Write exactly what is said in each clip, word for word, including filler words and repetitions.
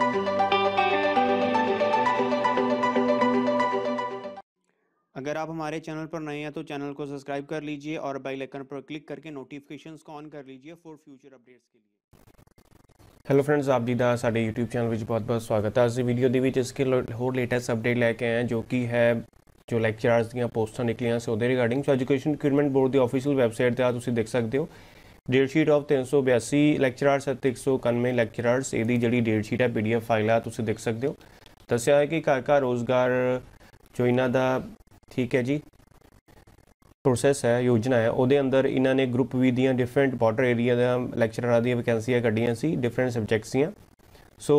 अगर आप हमारे चैनल पर नए हैं तो चैनल को सब्सक्राइब कर लीजिए और बेल आइकन पर क्लिक करके नोटिफिकेशंस को ऑन कर लीजिए फॉर फ्यूचर अपडेट्स के लिए। ਹੈਲੋ ਫਰੈਂਡਸ, ਆਪ ਜੀ ਦਾ ਸਾਡੇ YouTube ਚੈਨਲ ਵਿੱਚ ਬਹੁਤ-ਬਹੁਤ ਸਵਾਗਤ ਹੈ। ਅੱਜ ਦੀ ਵੀਡੀਓ ਦੇ ਵਿੱਚ ਇਸ ਕੇ ਹੋਰ ਲੇਟੈਸਟ ਅਪਡੇਟ ਲੈ ਕੇ ਆਏ ਹਾਂ, ਜੋ ਕਿ ਹੈ ਜੋ ਲੈਕਚਰਰਸ ਦੀਆਂ ਪੋਸਟਾਂ ਨਿਕਲੀਆਂ ਸੀ ਉਹਦੇ regarding. So education recruitment board ਦੀ ਆਫੀਸ਼ੀਅਲ ਵੈਬਸਾਈਟ ਤੇ ਆ ਤੁਸੀਂ ਦੇਖ ਸਕਦੇ ਹੋ ਡੇਟ ਸ਼ੀਟ ਆਫ ਤਿੰਨ ਸੌ ਬਿਆਸੀ ਲੈਕਚਰਰਸ ਅਤੇ ਇੱਕ ਸੌ ਇਕਾਨਵੇਂ ਲੈਕਚਰਰਸ, ਇਹਦੀ ਜਿਹੜੀ ਡੇਟ ਸ਼ੀਟ ਹੈ ਪੀਡੀਐਫ ਫਾਈਲ ਆ ਤੁਸੀਂ ਦੇਖ ਸਕਦੇ ਹੋ। ਦੱਸਿਆ ਹੈ ਕਿ ਘਰ ਘਰ ਰੋਜ਼ਗਾਰ ਜੋ ਇਹਨਾਂ ਦਾ ਠੀਕ ਹੈ ਜੀ ਪ੍ਰੋਸੈਸ ਹੈ, ਯੋਜਨਾ ਹੈ, ਉਹਦੇ ਅੰਦਰ ਇਹਨਾਂ ਨੇ ਗਰੁੱਪ ਵੀ ਦੀਆਂ ਡਿਫਰੈਂਟ ਬਾਰਡਰ ਏਰੀਆ ਦਾ ਲੈਕਚਰਰਾਂ ਦੀਆਂ ਵੈਕੈਂਸੀਆਂ ਕੱਢੀਆਂ ਸੀ ਡਿਫਰੈਂਟ ਸਬਜੈਕਟਸ ਦੀਆਂ। ਸੋ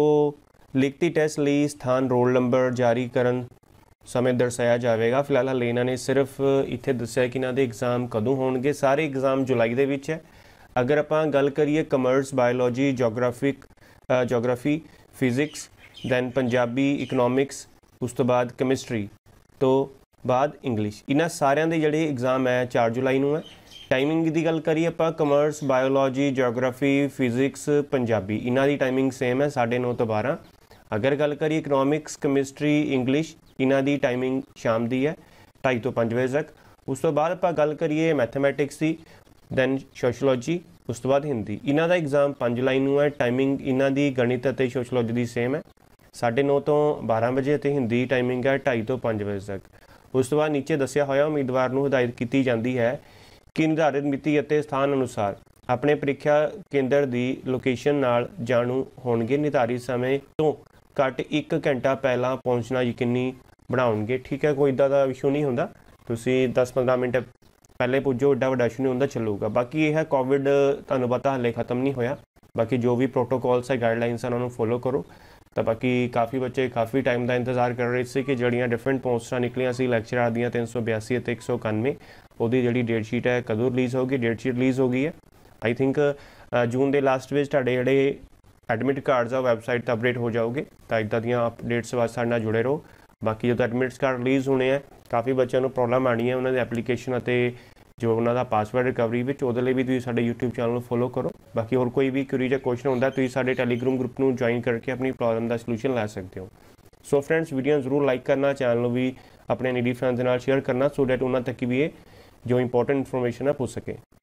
ਲਿਖਤੀ ਟੈਸਟ ਲਈ ਸਥਾਨ ਰੋਲ ਨੰਬਰ ਜਾਰੀ ਕਰਨ ਸਮੇਂ ਦਰਸਾਇਆ ਜਾਵੇਗਾ। ਫਿਲਹਾਲ ਹਾਲੇ ਇਹਨਾਂ ਨੇ ਸਿਰਫ ਇੱਥੇ ਦੱਸਿਆ ਕਿ ਇਹਨਾਂ ਦੇ ਐਗਜ਼ਾਮ ਕਦੋਂ ਹੋਣਗੇ। ਸਾਰੇ ਐਗਜ਼ਾਮ ਜੁਲਾਈ ਦੇ ਵਿੱਚ ਹੈ। ਅਗਰ ਆਪਾਂ ਗੱਲ ਕਰੀਏ commerce, biology, geographic geography, physics, then Punjabi, economics, ਉਸ ਤੋਂ ਬਾਅਦ ਕੈਮਿਸਟਰੀ ਤੋਂ ਬਾਅਦ ਇੰਗਲਿਸ਼, ਇਹਨਾਂ ਸਾਰਿਆਂ ਦੇ ਜਿਹੜੇ ਐਗਜ਼ਾਮ ਹੈ ਚਾਰ ਜੁਲਾਈ ਨੂੰ ਹੈ। ਟਾਈਮਿੰਗ ਦੀ ਗੱਲ ਕਰੀਏ ਆਪਾਂ commerce, biology, geography, physics, Punjabi, ਇਹਨਾਂ ਦੀ ਟਾਈਮਿੰਗ ਸੇਮ ਹੈ ਸਾਢੇ ਨੌ ਤੋਂ ਬਾਰਾਂ। ਅਗਰ ਗੱਲ ਕਰੀਏ ਇਕਨੋਮਿਕਸ, ਕੈਮਿਸਟਰੀ, ਇੰਗਲਿਸ਼, ਇਹਨਾਂ ਦੀ ਟਾਈਮਿੰਗ ਸ਼ਾਮ ਦੀ ਹੈ ਢਾਈ ਤੋਂ ਪੰਜ ਵਜੇ ਤੱਕ। ਉਸ ਤੋਂ ਬਾਅਦ ਆਪਾਂ ਗੱਲ ਕਰੀਏ ਮੈਥਮੈਟਿਕਸ ਦੀ, ਦੈਨ ਸੋਸ਼ਲੋਜੀ, ਉਸ ਤੋਂ ਬਾਅਦ ਹਿੰਦੀ, ਇਹਨਾਂ ਦਾ ਐਗਜ਼ਾਮ ਪੰਜ ਜੁਲਾਈ ਨੂੰ ਹੈ। ਟਾਈਮਿੰਗ ਇਹਨਾਂ ਦੀ ਗਣਿਤ ਅਤੇ ਸੋਸ਼ਲੋਜੀ ਦੀ ਸੇਮ ਹੈ ਸਾਢੇ ਨੌ ਤੋਂ ਬਾਰਾਂ ਵਜੇ ਅਤੇ ਹਿੰਦੀ ਟਾਈਮਿੰਗ ਹੈ ਢਾਈ ਤੋਂ ਪੰਜ ਵਜੇ ਤੱਕ। ਉਸ ਤੋਂ ਬਾਅਦ ਨੀਚੇ ਦੱਸਿਆ ਹੋਇਆ ਉਮੀਦਵਾਰ ਨੂੰ ਹਦਾਇਤ ਕੀਤੀ ਜਾਂਦੀ ਹੈ ਕਿ ਨਿਰਧਾਰਿਤ ਮਿਤੀ ਅਤੇ ਸਥਾਨ ਅਨੁਸਾਰ ਆਪਣੇ ਪ੍ਰੀਖਿਆ ਕੇਂਦਰ ਦੀ ਲੋਕੇਸ਼ਨ ਨਾਲ ਜਾਣੂ ਹੋਣਗੇ। ਨਿਰਧਾਰਿਤ ਸਮੇਂ ਤੋਂ ਘੱਟ ਇੱਕ ਘੰਟਾ ਪਹਿਲਾਂ ਪਹੁੰਚਣਾ ਯਕੀਨੀ ਬਣਾਉਣਗੇ। ਠੀਕ ਹੈ, ਕੋਈ ਇੱਦਾਂ ਦਾ ਇਸ਼ੂ ਨਹੀਂ ਹੁੰਦਾ, ਤੁਸੀਂ ਦਸ ਪੰਦਰਾਂ ਮਿੰਟ ਪਹਿਲੇ ਪੁੱਜੋ, ਐਡਾ ਵੱਡਾ ਇਸ਼ੂ ਨਹੀਂ ਹੁੰਦਾ, ਚੱਲੂਗਾ। ਬਾਕੀ ਇਹ ਹੈ ਕੋਵਿਡ ਤੁਹਾਨੂੰ ਪਤਾ ਹਾਲੇ ਖਤਮ ਨਹੀਂ ਹੋਇਆ। ਬਾਕੀ ਜੋ ਵੀ ਪ੍ਰੋਟੋਕੋਲਸ ਹੈ, ਗਾਈਡਲਾਈਨਸ ਹਨ, ਉਹਨਾਂ ਨੂੰ ਫੋਲੋ ਕਰੋ। ਤਾਂ ਬਾਕੀ ਕਾਫੀ ਬੱਚੇ ਕਾਫੀ ਟਾਈਮ ਦਾ ਇੰਤਜ਼ਾਰ ਕਰ ਰਹੇ ਸੀ ਕਿ ਜਿਹੜੀਆਂ ਡਿਫਰੈਂਟ ਪੋਸਟਾਂ ਨਿਕਲੀਆਂ ਸੀ ਲੈਕਚਰਾਂ ਦੀਆਂ ਤਿੰਨ ਸੌ ਬਿਆਸੀ ਅਤੇ ਇੱਕ ਸੌ ਇਕਾਨਵੇਂ, ਉਹਦੀ ਜਿਹੜੀ ਡੇਟ ਸ਼ੀਟ ਹੈ ਕਦੋਂ ਰਿਲੀਜ਼ ਹੋਗੀ। ਡੇਟ ਸ਼ੀਟ ਰਿਲੀਜ਼ ਹੋ ਗਈ ਹੈ ਆਈ ਥਿੰਕ ਜੂਨ ਦੇ ਲਾਸਟ ਵਿੱਚ। ਤੁਹਾਡੇ ਜਿਹੜੇ ਐਡਮਿਟ ਕਾਰਡਸ ਆ ਵੈਬਸਾਈਟ 'ਤੇ ਅਪਡੇਟ ਹੋ ਜਾਓਗੇ। ਤਾਂ ਇੱਦਾਂ ਦੀਆਂ ਅਪਡੇਟਸ ਵਾਸਤੇ ਸਾਡੇ ਨਾਲ ਜੁੜੇ ਰਹੋ। ਬਾਕੀ ਜਦੋਂ ਐਡਮਿਟ ਕਾਰਡ ਰਿਲੀਜ਼ ਹੋਣੇ ਆ ਕਾਫੀ ਬੱਚਿਆਂ ਨੂੰ ਪ੍ਰੋਬਲਮ ਆਉਣੀ ਹੈ ਉਹਨਾਂ ਦੇ ਐਪਲੀਕੇਸ਼ਨ ਅਤੇ ਜੋ ਉਹਨਾਂ ਦਾ ਪਾਸਵਰਡ ਰਿਕਵਰੀ ਵਿੱਚ, ਉਹਦੇ ਲਈ ਵੀ ਤੁਸੀਂ ਸਾਡੇ YouTube ਚੈਨਲ ਨੂੰ ਫੋਲੋ ਕਰੋ। ਬਾਕੀ ਹੋਰ ਕੋਈ ਵੀ ਕੁਇਰੀ ਜਾਂ ਕੁਐਸਚਨ ਹੁੰਦਾ ਤੁਸੀਂ ਸਾਡੇ ਟੈਲੀਗ੍ਰਾਮ ਗਰੁੱਪ ਨੂੰ ਜੁਆਇਨ ਕਰਕੇ ਆਪਣੀ ਪ੍ਰੋਬਲਮ ਦਾ ਸੋਲੂਸ਼ਨ ਲੈ ਸਕਦੇ ਹੋ। ਸੋ ਫਰੈਂਡਸ, ਵੀਡੀਓ ਜ਼ਰੂਰ ਲਾਈਕ ਕਰਨਾ, ਚੈਨਲ ਨੂੰ ਵੀ ਆਪਣੇ ਨੀਡੀ ਫਰੈਂਡਸ ਦੇ ਨਾਲ ਸ਼ੇਅਰ ਕਰਨਾ ਸੋ ਡੈਟ ਉਹਨਾਂ ਤੱਕ ਵੀ ਇਹ ਜੋ ਇੰਪੋਰਟੈਂਟ ਇਨਫੋਰਮੇਸ਼ਨ ਹੈ ਪੁੱਜ ਸਕੇ।